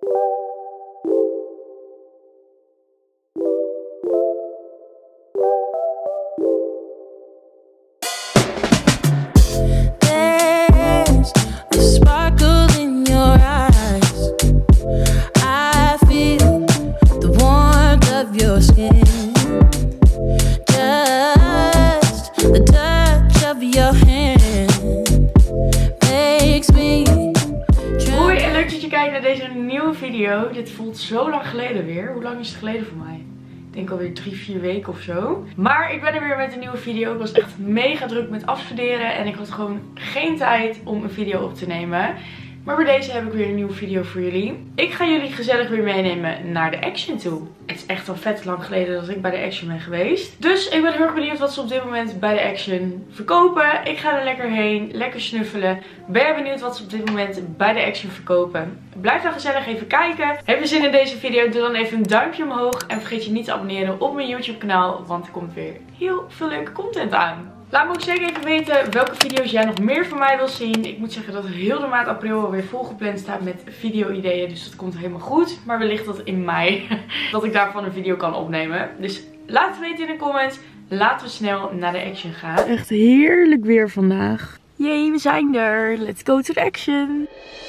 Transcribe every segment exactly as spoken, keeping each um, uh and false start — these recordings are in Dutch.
Video. Dit voelt zo lang geleden weer. Hoe lang is het geleden voor mij? Ik denk alweer drie, vier weken of zo. Maar ik ben er weer met een nieuwe video. Ik was echt mega druk met afstuderen. En ik had gewoon geen tijd om een video op te nemen. Maar bij deze heb ik weer een nieuwe video voor jullie. Ik ga jullie gezellig weer meenemen naar de Action toe. Het is echt al vet lang geleden dat ik bij de Action ben geweest. Dus ik ben heel erg benieuwd wat ze op dit moment bij de Action verkopen. Ik ga er lekker heen, lekker snuffelen. Ben je benieuwd wat ze op dit moment bij de Action verkopen? Blijf dan gezellig even kijken. Heb je zin in deze video? Doe dan even een duimpje omhoog. En vergeet je niet te abonneren op mijn YouTube kanaal. Want er komt weer heel veel leuke content aan. Laat me ook zeker even weten welke video's jij nog meer van mij wil zien. Ik moet zeggen dat heel de maand april alweer volgepland staat met video-ideeën. Dus dat komt helemaal goed. Maar wellicht dat in mei dat ik daarvan een video kan opnemen. Dus laat het weten in de comments. Laten we snel naar de Action gaan. Echt heerlijk weer vandaag. Jee, we zijn er. Let's go to the Action.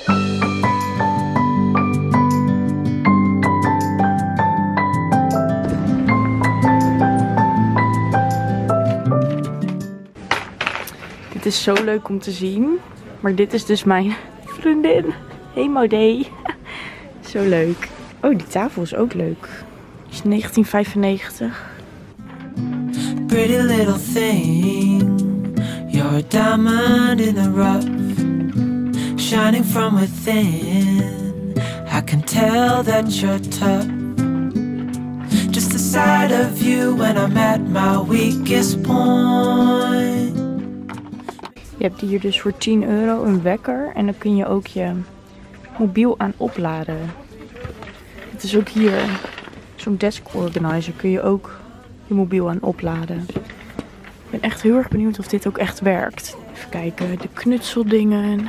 Het is zo leuk om te zien. Maar dit is dus mijn vriendin. Hey Modé. Zo leuk. Oh, die tafel is ook leuk. Het is negentien vijfennegentig. Pretty little thing. You're a diamond in the rough. Shining from within. I can tell that you're tough. Just the sight of you when I'm at my weakest point. Je hebt hier dus voor tien euro een wekker en dan kun je ook je mobiel aan opladen. Het is ook hier zo'n desk organizer, kun je ook je mobiel aan opladen. Ik ben echt heel erg benieuwd of dit ook echt werkt. Even kijken, de knutseldingen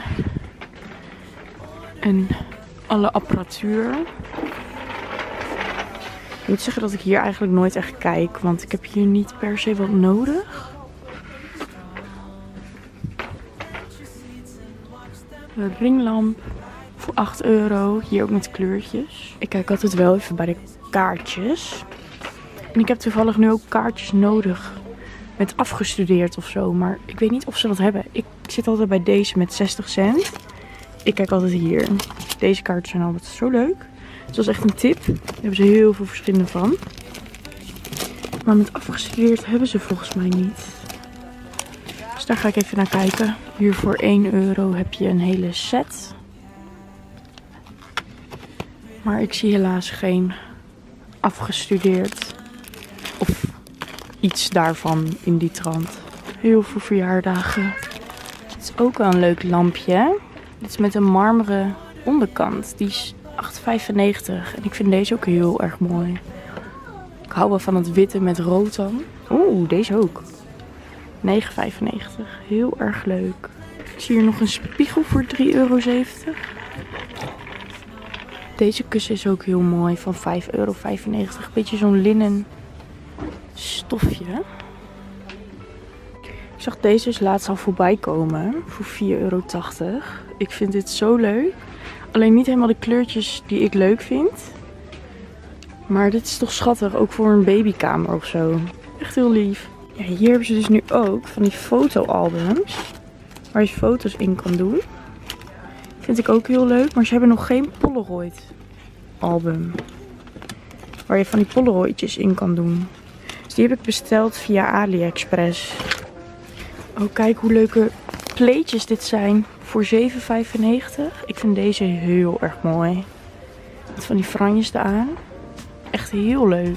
en alle apparatuur. Ik moet zeggen dat ik hier eigenlijk nooit echt kijk, want ik heb hier niet per se wat nodig. Een ringlamp voor acht euro. Hier ook met kleurtjes. Ik kijk altijd wel even bij de kaartjes. En ik heb toevallig nu ook kaartjes nodig. Met afgestudeerd of zo. Maar ik weet niet of ze dat hebben. Ik zit altijd bij deze met zestig cent. Ik kijk altijd hier. Deze kaartjes zijn altijd zo leuk. Dus dat is echt een tip. Daar hebben ze heel veel verschillende van. Maar met afgestudeerd hebben ze volgens mij niet. Dus daar ga ik even naar kijken. Hier voor één euro heb je een hele set. Maar ik zie helaas geen afgestudeerd of iets daarvan in die trant. Heel veel verjaardagen. Het is ook wel een leuk lampje. Dit is met een marmeren onderkant. Die is acht vijfennegentig. En ik vind deze ook heel erg mooi. Ik hou wel van het witte met rood dan. Oeh, deze ook. negen vijfennegentig. Heel erg leuk. Ik zie hier nog een spiegel voor drie euro zeventig. Deze kussen is ook heel mooi. Van vijf euro vijfennegentig. Beetje zo'n linnen stofje. Ik zag deze dus laatst al voorbij komen. Voor vier euro tachtig. Ik vind dit zo leuk. Alleen niet helemaal de kleurtjes die ik leuk vind. Maar dit is toch schattig. Ook voor een babykamer of zo. Echt heel lief. Ja, hier hebben ze dus nu ook van die fotoalbums. Waar je foto's in kan doen. Vind ik ook heel leuk. Maar ze hebben nog geen Polaroid album. Waar je van die Polaroidjes in kan doen. Dus die heb ik besteld via AliExpress. Oh, kijk hoe leuke plaatjes dit zijn. Voor zeven vijfennegentig. Ik vind deze heel erg mooi. Met van die franjes eraan. Echt heel leuk.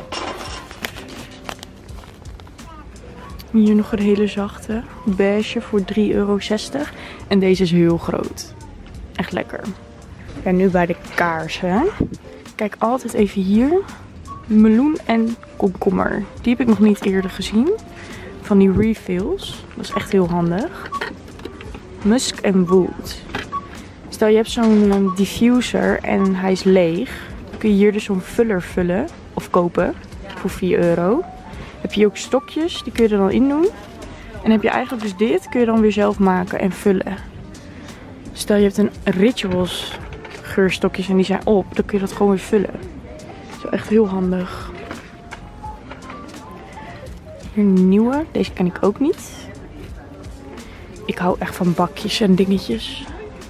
Hier nog een hele zachte. Beige voor drie euro zestig. En deze is heel groot. Echt lekker. Ja, nu bij de kaarsen. Kijk altijd even hier. Meloen en komkommer. Die heb ik nog niet eerder gezien. Van die refills. Dat is echt heel handig. Musk en wood. Dus Stel je hebt zo'n diffuser en hij is leeg. Dan kun je hier dus zo'n vuller vullen of kopen voor vier euro. Heb je ook stokjes, die kun je er dan in doen. En heb je eigenlijk dus dit, kun je dan weer zelf maken en vullen. Stel je hebt een Rituals geurstokjes en die zijn op, dan kun je dat gewoon weer vullen. Dat is echt heel handig. Hier een nieuwe, deze ken ik ook niet. Ik hou echt van bakjes en dingetjes.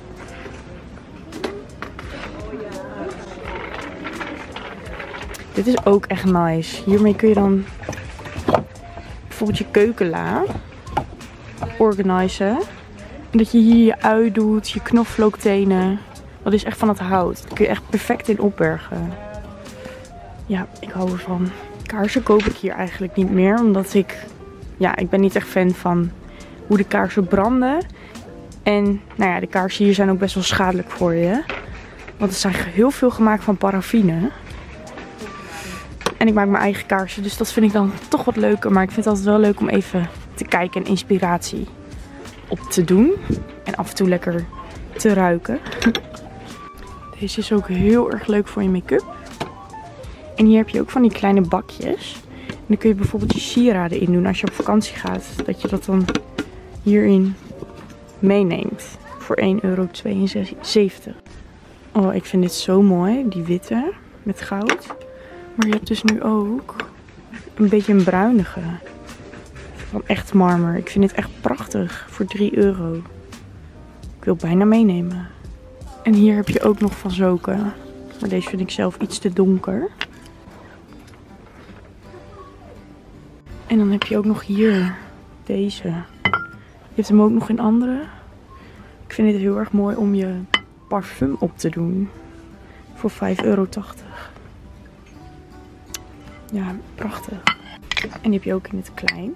Dit is ook echt nice. Hiermee kun je dan bijvoorbeeld je keukenla organiseren. En dat je hier je ui doet, je knoflooktenen. Dat is echt van het hout. Daar kun je echt perfect in opbergen. Ja, ik hou ervan. Kaarsen koop ik hier eigenlijk niet meer. Omdat ik, ja, ik ben niet echt fan van hoe de kaarsen branden. En nou ja, de kaarsen hier zijn ook best wel schadelijk voor je. Want er zijn heel veel gemaakt van paraffine. En ik maak mijn eigen kaarsen, dus dat vind ik dan toch wat leuker. Maar ik vind het altijd wel leuk om even te kijken en inspiratie op te doen. En af en toe lekker te ruiken. Deze is ook heel erg leuk voor je make-up. En hier heb je ook van die kleine bakjes. En dan kun je bijvoorbeeld je sieraden in doen als je op vakantie gaat. Dat je dat dan hierin meeneemt. Voor één euro tweeënzeventig. Oh, ik vind dit zo mooi. Die witte met goud. Maar je hebt dus nu ook een beetje een bruinige. Van echt marmer. Ik vind dit echt prachtig. Voor drie euro. Ik wil het bijna meenemen. En hier heb je ook nog van Zoken. Maar deze vind ik zelf iets te donker. En dan heb je ook nog hier deze. Je hebt hem ook nog in andere. Ik vind dit heel erg mooi om je parfum op te doen. Voor vijf euro tachtig. Ja, prachtig. En die heb je ook in het klein.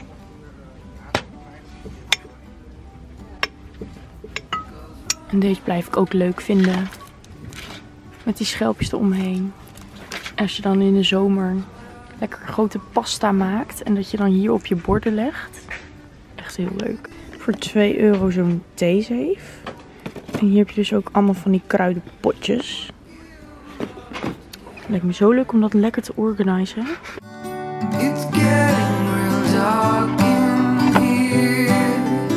En deze blijf ik ook leuk vinden. Met die schelpjes eromheen. En als je dan in de zomer lekker grote pasta maakt. En dat je dan hier op je borden legt. Echt heel leuk. Voor twee euro zo'n theezeef. En hier heb je dus ook allemaal van die kruidenpotjes. Lijkt me zo leuk om dat lekker te organiseren. It's getting real dark in here.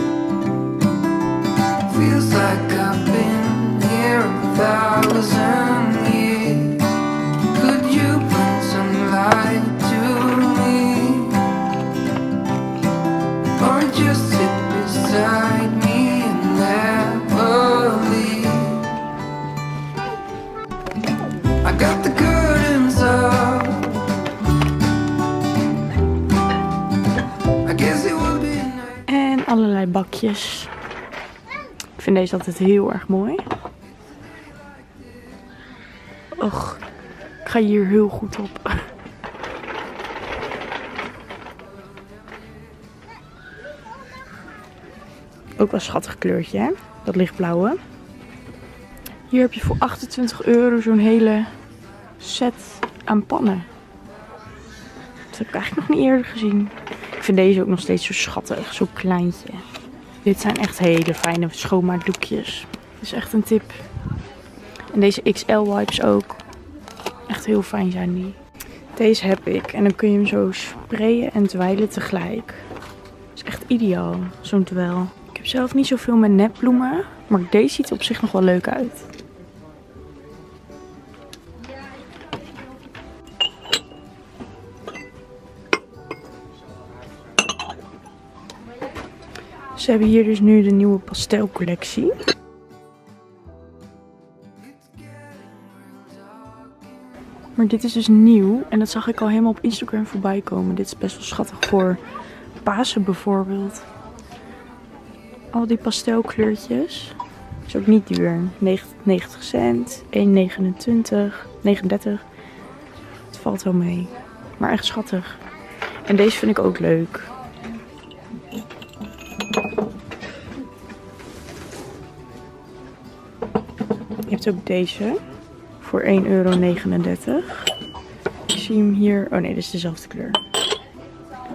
Feels like I've been here a thousand years. Could you bring some light to me? Or just sit beside me and never leave? I got the curtains up. I guess it would be nice. En allerlei bakjes. Ik vind deze altijd heel erg mooi. Och, ik ga hier heel goed op. Ook wel een schattig kleurtje, hè? Dat lichtblauwe. Hier heb je voor achtentwintig euro zo'n hele set aan pannen. Dat heb ik eigenlijk nog niet eerder gezien. Ik vind deze ook nog steeds zo schattig, zo kleintje. Dit zijn echt hele fijne schoonmaakdoekjes. Dat is echt een tip. En deze X L wipes ook. Echt heel fijn zijn die. Deze heb ik en dan kun je hem zo sprayen en dweilen tegelijk. Dat is echt ideaal, zo'n dweil. Ik heb zelf niet zoveel met nepbloemen, maar deze ziet er op zich nog wel leuk uit. Ze hebben hier dus nu de nieuwe pastelcollectie. Maar dit is dus nieuw en dat zag ik al helemaal op Instagram voorbij komen. Dit is best wel schattig voor Pasen bijvoorbeeld. Al die pastelkleurtjes. Is ook niet duur. negentig cent, één negenentwintig, negenendertig. Het valt wel mee. Maar echt schattig. En deze vind ik ook leuk. Je hebt ook deze voor één euro negenendertig. Ik zie hem hier. Oh nee, dit is dezelfde kleur.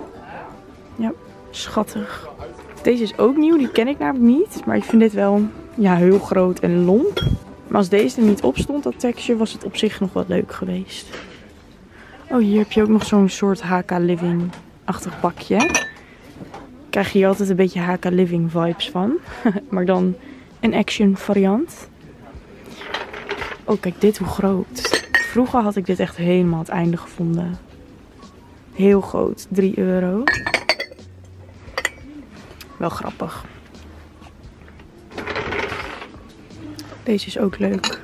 Ja, schattig. Deze is ook nieuw, die ken ik namelijk niet. Maar ik vind dit wel ja, heel groot en lomp. Maar als deze er niet op stond, dat texture, was het op zich nog wat leuk geweest. Oh, hier heb je ook nog zo'n soort H K Living-achtig pakje. Krijg je hier altijd een beetje H K Living vibes van. Maar dan een Action variant. Oh, kijk dit hoe groot. Vroeger had ik dit echt helemaal het einde gevonden. Heel groot. drie euro. Wel grappig. Deze is ook leuk.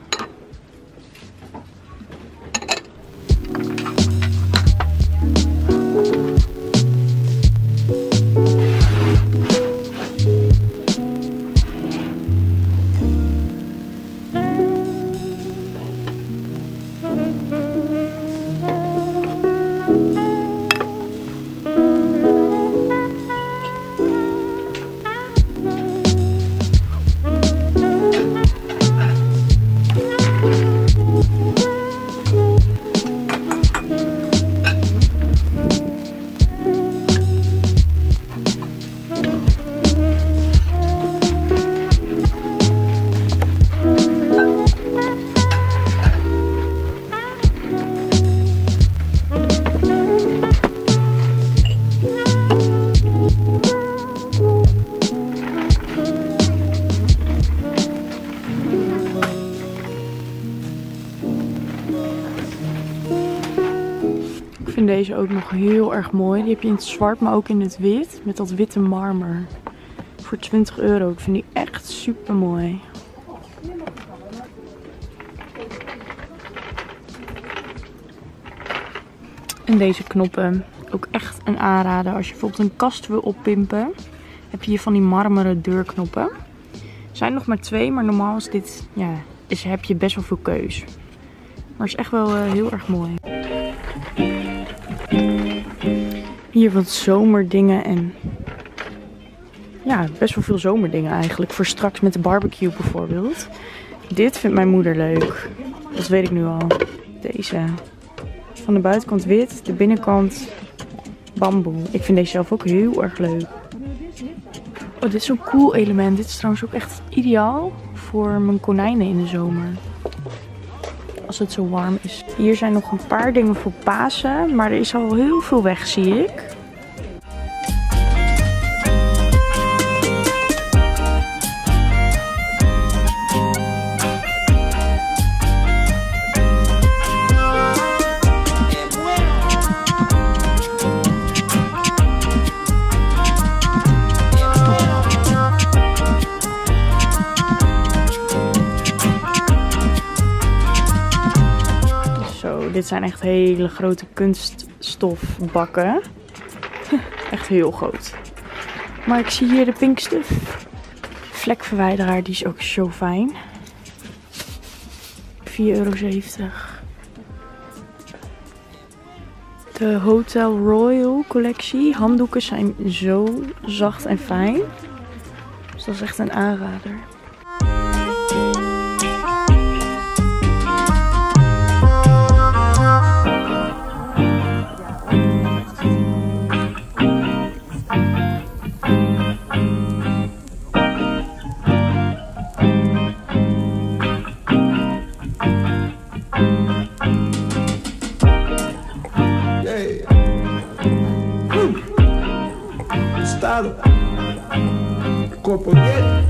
Ik vind deze ook nog heel erg mooi. Die heb je in het zwart, maar ook in het wit. Met dat witte marmer. Voor twintig euro. Ik vind die echt super mooi. En deze knoppen. Ook echt een aanrader. Als je bijvoorbeeld een kast wil oppimpen. Heb je hier van die marmeren deurknoppen. Er zijn nog maar twee. Maar normaal is dit, ja, is, heb je best wel veel keus. Maar is echt wel uh, heel erg mooi. Hier wat zomerdingen en ja, best wel veel zomerdingen eigenlijk. Voor straks met de barbecue bijvoorbeeld. Dit vindt mijn moeder leuk. Dat weet ik nu al. Deze. Van de buitenkant wit, de binnenkant bamboe. Ik vind deze zelf ook heel erg leuk. Oh, dit is zo'n cool element. Dit is trouwens ook echt ideaal voor mijn konijnen in de zomer. Als het zo warm is. Hier zijn nog een paar dingen voor Pasen. Maar er is al heel veel weg, zie ik. Dit zijn echt hele grote kunststofbakken. Echt heel groot. Maar ik zie hier de Pinkstuff vlekverwijderaar. Die is ook zo fijn. vier euro zeventig. De Hotel Royal collectie. Handdoeken zijn zo zacht en fijn. Dus dat is echt een aanrader. Corporate.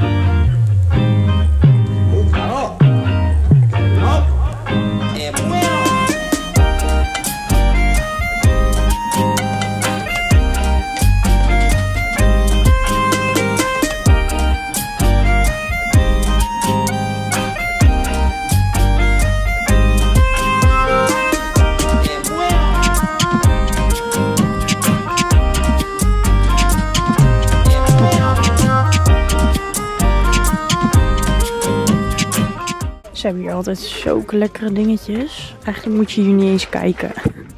Ze hebben hier altijd zulke lekkere dingetjes. Eigenlijk moet je hier niet eens kijken.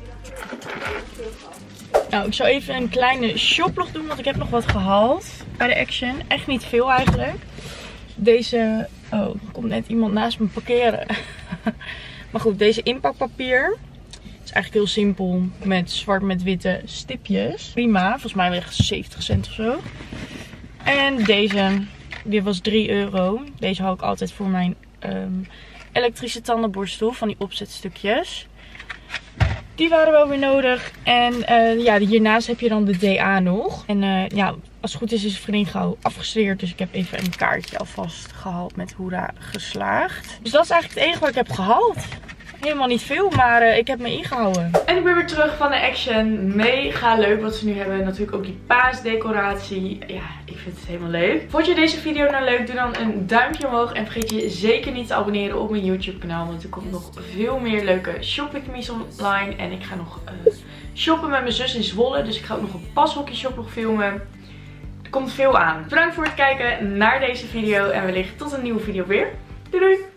Nou, ik zal even een kleine shoplog doen, want ik heb nog wat gehaald bij de Action. Echt niet veel eigenlijk. Deze, oh, er komt net iemand naast me parkeren. Maar goed, deze inpakpapier. Het is eigenlijk heel simpel met zwart met witte stipjes. Prima, volgens mij weg zeventig cent of zo. En deze Dit was drie euro. Deze hou ik altijd voor mijn um, elektrische tandenborstel. Van die opzetstukjes. Die waren wel weer nodig. En uh, ja, hiernaast heb je dan de D A nog. En uh, ja, als het goed is is de vriendin gauw afgestudeerd. Dus ik heb even een kaartje alvast gehaald met hoera geslaagd. Dus dat is eigenlijk het enige wat ik heb gehaald. Helemaal niet veel, maar uh, ik heb me ingehouden. En ik ben weer terug van de Action. Mega leuk wat ze nu hebben. Natuurlijk ook die paasdecoratie. Ja, ik vind het helemaal leuk. Vond je deze video nou leuk? Doe dan een duimpje omhoog. En vergeet je zeker niet te abonneren op mijn YouTube kanaal. Want er komt nog veel meer leuke shoppingmies online. En ik ga nog uh, shoppen met mijn zus in Zwolle. Dus ik ga ook nog een pashokje shop nog filmen. Er komt veel aan. Bedankt voor het kijken naar deze video. En wellicht tot een nieuwe video weer. Doei doei!